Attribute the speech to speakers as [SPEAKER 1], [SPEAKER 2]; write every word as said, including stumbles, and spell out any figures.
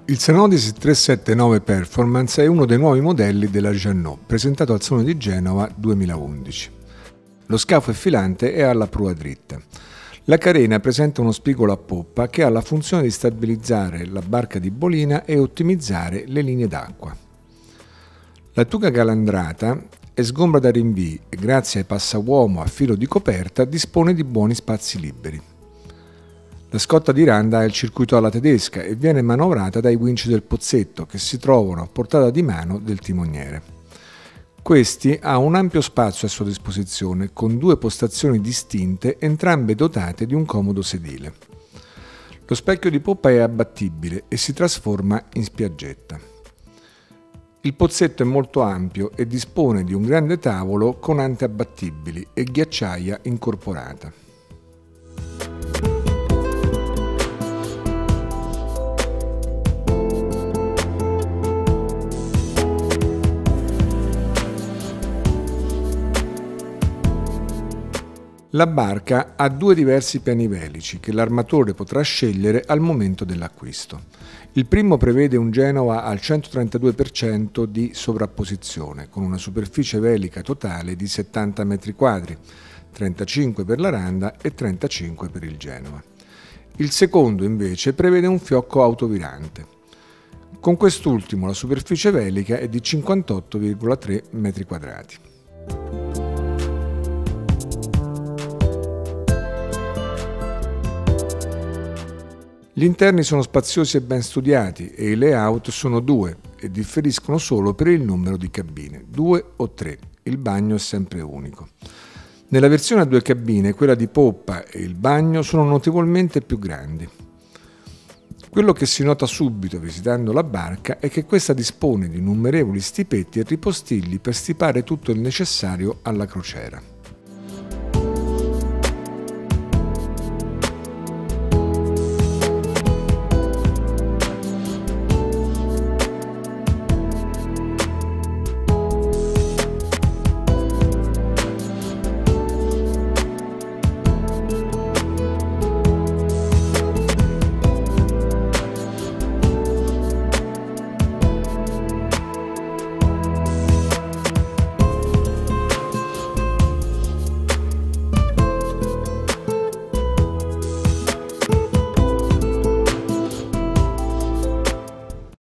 [SPEAKER 1] Il Sanodis trecentosettantanove Performance è uno dei nuovi modelli della Jeannot, presentato al Salone di Genova duemilaundici. Lo scafo è filante e ha la prua dritta. La carena presenta uno spigolo a poppa che ha la funzione di stabilizzare la barca di bolina e ottimizzare le linee d'acqua. La tuga calandrata è sgombra da rinvii e grazie ai passauomo a filo di coperta dispone di buoni spazi liberi. La scotta di randa ha il circuito alla tedesca e viene manovrata dai winch del pozzetto che si trovano a portata di mano del timoniere. Questi ha un ampio spazio a sua disposizione con due postazioni distinte, entrambe dotate di un comodo sedile. Lo specchio di poppa è abbattibile e si trasforma in spiaggetta. Il pozzetto è molto ampio e dispone di un grande tavolo con ante abbattibili e ghiacciaia incorporata. La barca ha due diversi piani velici che l'armatore potrà scegliere al momento dell'acquisto. Il primo prevede un Genova al centotrentadue per cento di sovrapposizione, con una superficie velica totale di settanta metri quadri, trentacinque per la Randa e trentacinque per il Genova. Il secondo invece prevede un fiocco autovirante. Con quest'ultimo la superficie velica è di cinquantotto virgola tre metri quadrati. Gli interni sono spaziosi e ben studiati e i layout sono due e differiscono solo per il numero di cabine, due o tre, il bagno è sempre unico. Nella versione a due cabine, quella di poppa e il bagno sono notevolmente più grandi. Quello che si nota subito visitando la barca è che questa dispone di innumerevoli stipetti e ripostigli per stipare tutto il necessario alla crociera.